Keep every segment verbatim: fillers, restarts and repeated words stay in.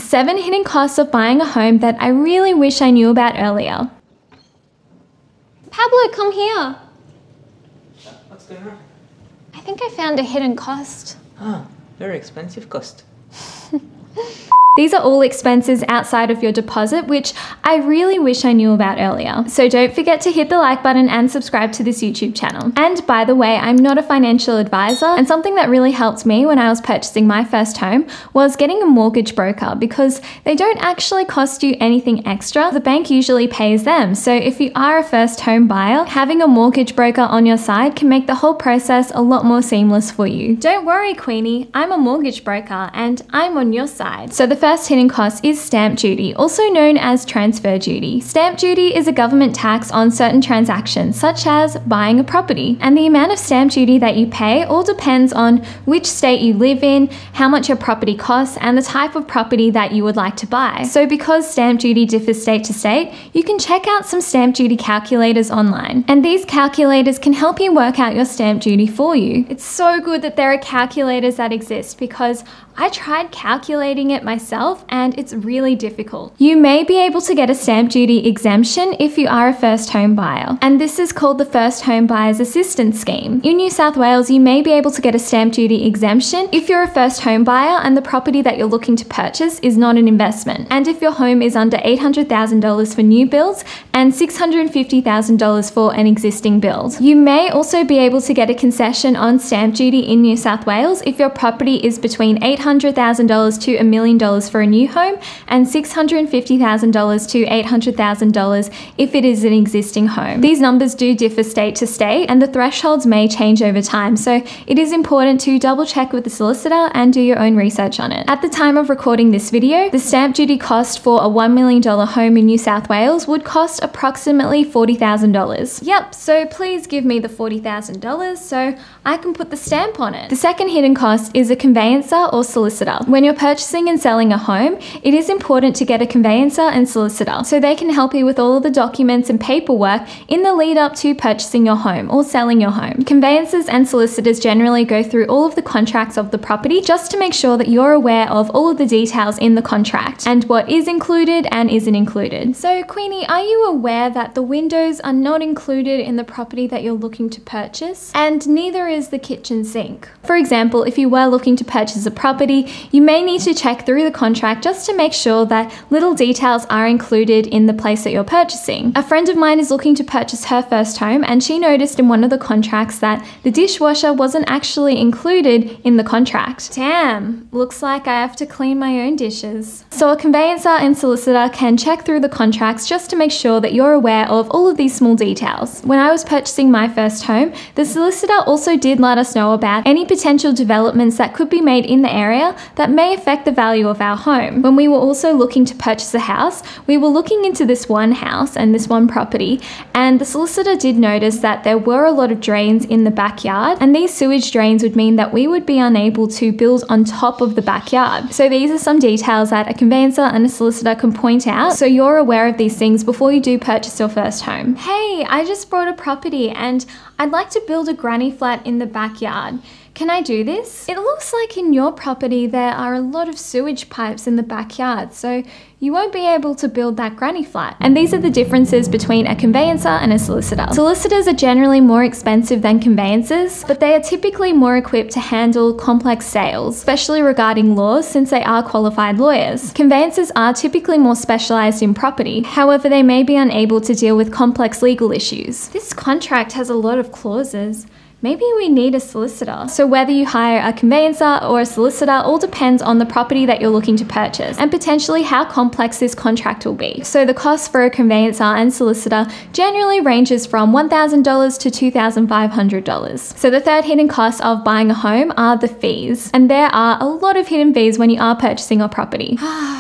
Seven hidden costs of buying a home that I really wish I knew about earlier. Pablo, come here. What's going on? I think I found a hidden cost. Ah, very expensive cost. These are all expenses outside of your deposit, which I really wish I knew about earlier. So don't forget to hit the like button and subscribe to this YouTube channel. And by the way, I'm not a financial advisor, and something that really helped me when I was purchasing my first home was getting a mortgage broker, because they don't actually cost you anything extra. The bank usually pays them. So if you are a first home buyer, having a mortgage broker on your side can make the whole process a lot more seamless for you. Don't worry, Queenie, I'm a mortgage broker and I'm on your side. So the first hidden cost is stamp duty, also known as transfer duty. Stamp duty is a government tax on certain transactions, such as buying a property. And the amount of stamp duty that you pay all depends on which state you live in, how much your property costs, and the type of property that you would like to buy. So because stamp duty differs state to state, you can check out some stamp duty calculators online. And these calculators can help you work out your stamp duty for you. It's so good that there are calculators that exist, because I tried calculating it myself and it's really difficult. You may be able to get a stamp duty exemption if you are a first home buyer, and this is called the First Home Buyers Assistance Scheme. In New South Wales, you may be able to get a stamp duty exemption if you're a first home buyer and the property that you're looking to purchase is not an investment, and if your home is under eight hundred thousand dollars for new builds and six hundred fifty thousand dollars for an existing build. You may also be able to get a concession on stamp duty in New South Wales if your property is between eight hundred thousand dollars to a million dollars for a new home and six hundred fifty thousand dollars to eight hundred thousand dollars if it is an existing home. These numbers do differ state to state, and the thresholds may change over time, so it is important to double check with the solicitor and do your own research on it. At the time of recording this video, the stamp duty cost for a one million dollar home in New South Wales would cost approximately forty thousand dollars. Yep, so please give me the forty thousand dollars so I can put the stamp on it. The second hidden cost is a conveyancer or solicitor. When you're purchasing and selling a home, it is important to get a conveyancer and solicitor so they can help you with all of the documents and paperwork in the lead up to purchasing your home or selling your home. Conveyancers and solicitors generally go through all of the contracts of the property just to make sure that you're aware of all of the details in the contract and what is included and isn't included. So Queenie, are you aware that the windows are not included in the property that you're looking to purchase? And neither is the kitchen sink. For example, if you were looking to purchase a property, you may need to check through the contract just to make sure that little details are included in the place that you're purchasing. A friend of mine is looking to purchase her first home, and she noticed in one of the contracts that the dishwasher wasn't actually included in the contract. Damn, looks like I have to clean my own dishes. So a conveyancer and solicitor can check through the contracts just to make sure that you're aware of all of these small details. When I was purchasing my first home, the solicitor also did let us know about any potential developments that could be made in the area that may affect the value of our home. When we were also looking to purchase a house, we were looking into this one house and this one property, and the solicitor did notice that there were a lot of drains in the backyard, and these sewage drains would mean that we would be unable to build on top of the backyard. So these are some details that a conveyancer and a solicitor can point out so you're aware of these things before you do purchase your first home. Hey, I just bought a property and I'd like to build a granny flat in the backyard. Can I do this? It looks like in your property there are a lot of sewage pipes in the backyard, so you won't be able to build that granny flat. And these are the differences between a conveyancer and a solicitor. Solicitors are generally more expensive than conveyancers, but they are typically more equipped to handle complex sales, especially regarding laws, since they are qualified lawyers. Conveyancers are typically more specialized in property, however they may be unable to deal with complex legal issues. This contract has a lot of clauses. Maybe we need a solicitor. So whether you hire a conveyancer or a solicitor all depends on the property that you're looking to purchase and potentially how complex this contract will be. So the cost for a conveyancer and solicitor generally ranges from one thousand dollars to two thousand five hundred dollars. So the third hidden cost of buying a home are the fees. And there are a lot of hidden fees when you are purchasing a property. Okay,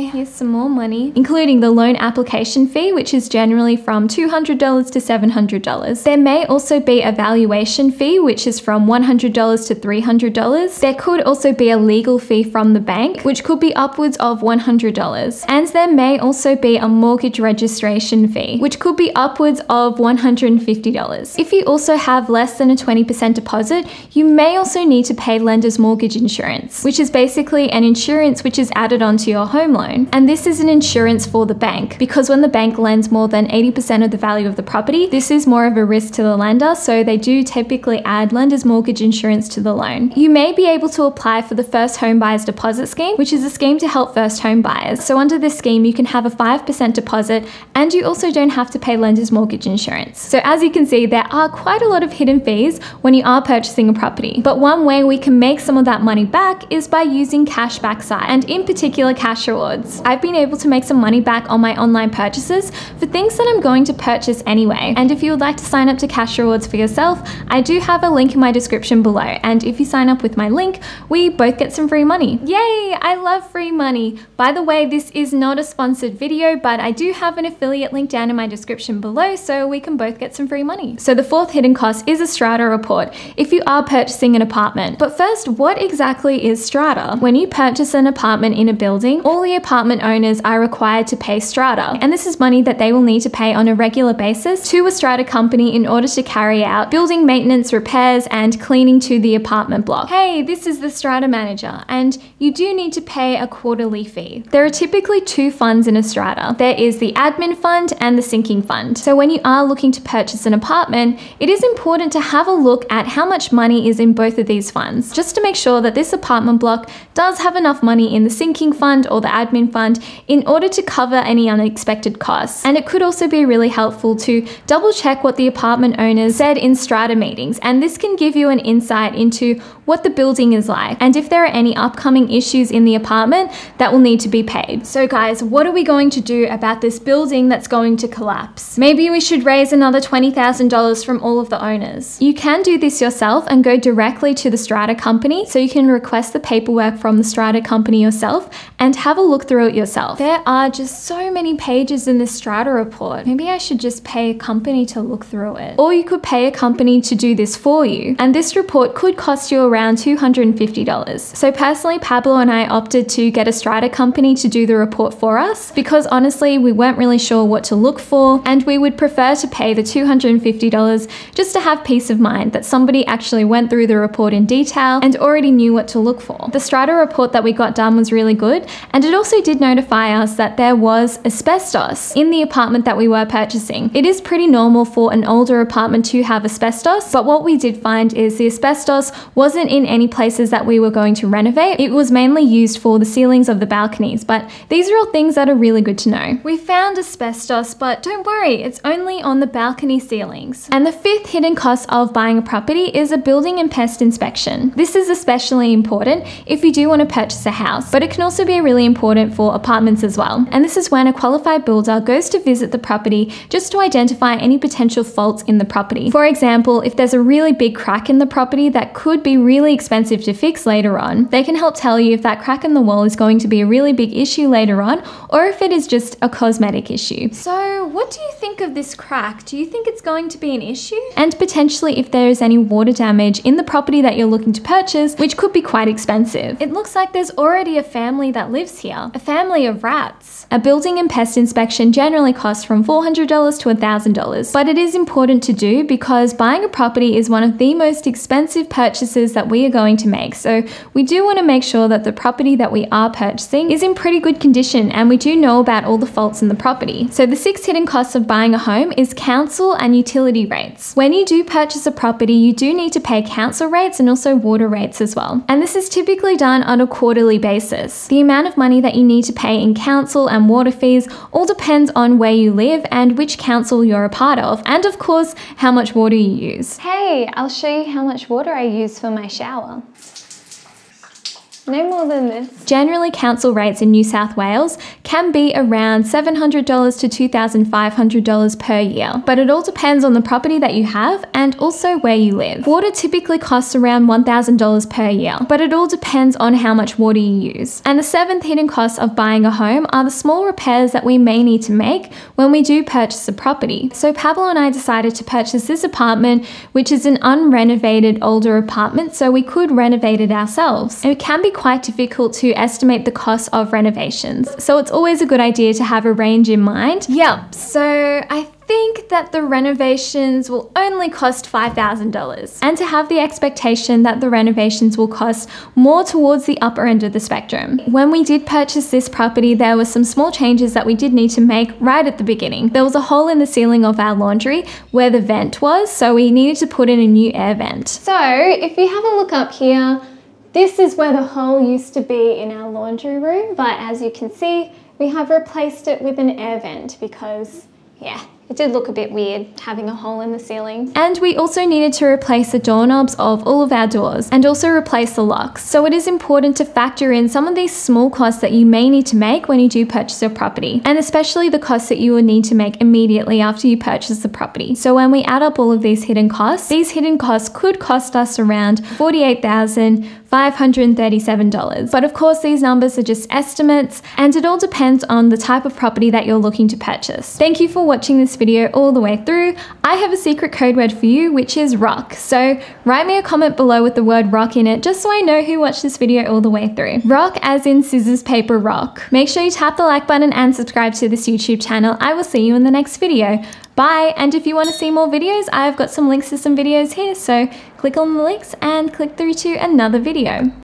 Okay, here's some more money, including the loan application fee, which is generally from two hundred dollars to seven hundred dollars. There may also be a valuation fee, which is from one hundred dollars to three hundred dollars. There could also be a legal fee from the bank, which could be upwards of one hundred dollars. And there may also be a mortgage registration fee, which could be upwards of one hundred fifty dollars. If you also have less than a twenty percent deposit, you may also need to pay lender's mortgage insurance, which is basically an insurance which is added onto your home loan. And this is an insurance for the bank, because when the bank lends more than eighty percent of the value of the property, this is more of a risk to the lender, so they do typically add lender's mortgage insurance to the loan. You may be able to apply for the First Home Buyers Deposit Scheme, which is a scheme to help first home buyers. So under this scheme, you can have a five percent deposit, and you also don't have to pay lender's mortgage insurance. So as you can see, there are quite a lot of hidden fees when you are purchasing a property. But one way we can make some of that money back is by using cashback sites, and in particular cash rewards. I've been able to make some money back on my online purchases for things that I'm going to purchase anyway. And if you would like to sign up to cash rewards for yourself, I do have a link in my description below. And if you sign up with my link, we both get some free money. Yay! I love free money. By the way, this is not a sponsored video, but I do have an affiliate link down in my description below, so we can both get some free money. So the fourth hidden cost is a strata report if you are purchasing an apartment. But first, what exactly is strata? When you purchase an apartment in a building, all the apartment owners are required to pay strata, and this is money that they will need to pay on a regular basis to a strata company in order to carry out building maintenance, repairs, and cleaning to the apartment block. Hey, this is the strata manager, and you do need to pay a quarterly fee. There are typically two funds in a strata. There is the admin fund and the sinking fund. So when you are looking to purchase an apartment, it is important to have a look at how much money is in both of these funds, just to make sure that this apartment block does have enough money in the sinking fund or the admin fund in order to cover any unexpected costs. And it could also be really helpful to double check what the apartment owners said in strata meetings, and this can give you an insight into what the building is like and if there are any upcoming issues in the apartment that will need to be paid. So guys, what are we going to do about this building that's going to collapse? Maybe we should raise another twenty thousand dollars from all of the owners. You can do this yourself and go directly to the strata company, so you can request the paperwork from the strata company yourself and have a look through it yourself. There are just so many pages in this strata report. Maybe I should just pay a company to look through it. Or you could pay a company to do this for you, and this report could cost you around two hundred fifty dollars. So personally, Pablo and I opted to get a strata company to do the report for us because honestly, we weren't really sure what to look for, and we would prefer to pay the two hundred fifty dollars just to have peace of mind that somebody actually went through the report in detail and already knew what to look for. The strata report that we got done was really good, and it also did notify us that there was asbestos in the apartment that we were purchasing. It is pretty normal for an older apartment to have asbestos, but what we did find is the asbestos wasn't in any places that we were going to renovate. It was mainly used for the ceilings of the balconies, but these are all things that are really good to know. We found asbestos, but don't worry, it's only on the balcony ceilings. And the fifth hidden cost of buying a property is a building and pest inspection. This is especially important if you do want to purchase a house, but it can also be really important for apartments as well. And this is when a qualified builder goes to visit the property just to identify any potential faults in the property. For example, if there's a really big crack in the property that could be really expensive to fix later on, they can help tell you if that crack in the wall is going to be a really big issue later on, or if it is just a cosmetic issue. So what do you think of this crack? Do you think it's going to be an issue? And potentially if there is any water damage in the property that you're looking to purchase, which could be quite expensive. It looks like there's already a family that lives here, a family of rats. A building and pest inspection generally costs from four hundred dollars to one thousand dollars, but it is important to do because buying a property is one of the most expensive purchases that we are going to make. So we do want to make sure that the property that we are purchasing is in pretty good condition, and we do know about all the faults in the property. So the sixth hidden cost of buying a home is council and utility rates. When you do purchase a property, you do need to pay council rates and also water rates as well. And this is typically done on a quarterly basis. The amount of money that you need to pay in council and water fees all depends on where you live and which council you're a part of, and of course, how much water you use. Hey, I'll show you how much water I use for my shower. No more than this. Generally, council rates in New South Wales can be around seven hundred dollars to two thousand five hundred dollars per year, but it all depends on the property that you have and also where you live. Water typically costs around one thousand dollars per year, but it all depends on how much water you use. And the seventh hidden cost of buying a home are the small repairs that we may need to make when we do purchase a property. So Pablo and I decided to purchase this apartment, which is an unrenovated older apartment, so we could renovate it ourselves. And it can be quite difficult to estimate the cost of renovations, so it's always a good idea to have a range in mind. Yep, so I think that the renovations will only cost five thousand dollars, and to have the expectation that the renovations will cost more towards the upper end of the spectrum. When we did purchase this property, there were some small changes that we did need to make right at the beginning. There was a hole in the ceiling of our laundry where the vent was, so we needed to put in a new air vent. So if you have a look up here, this is where the hole used to be in our laundry room, but as you can see, we have replaced it with an air vent because, yeah, it did look a bit weird having a hole in the ceiling. And we also needed to replace the doorknobs of all of our doors and also replace the locks. So it is important to factor in some of these small costs that you may need to make when you do purchase a property, and especially the costs that you will need to make immediately after you purchase the property. So when we add up all of these hidden costs, these hidden costs could cost us around forty-eight thousand five hundred thirty-seven dollars. But of course, these numbers are just estimates, and it all depends on the type of property that you're looking to purchase. Thank you for watching this video all the way through. I have a secret code word for you, which is ROCK. So write me a comment below with the word ROCK in it, just so I know who watched this video all the way through. ROCK as in scissors, paper, rock. Make sure you tap the like button and subscribe to this YouTube channel. I will see you in the next video. Bye, and if you want to see more videos, I've got some links to some videos here, so click on the links and click through to another video.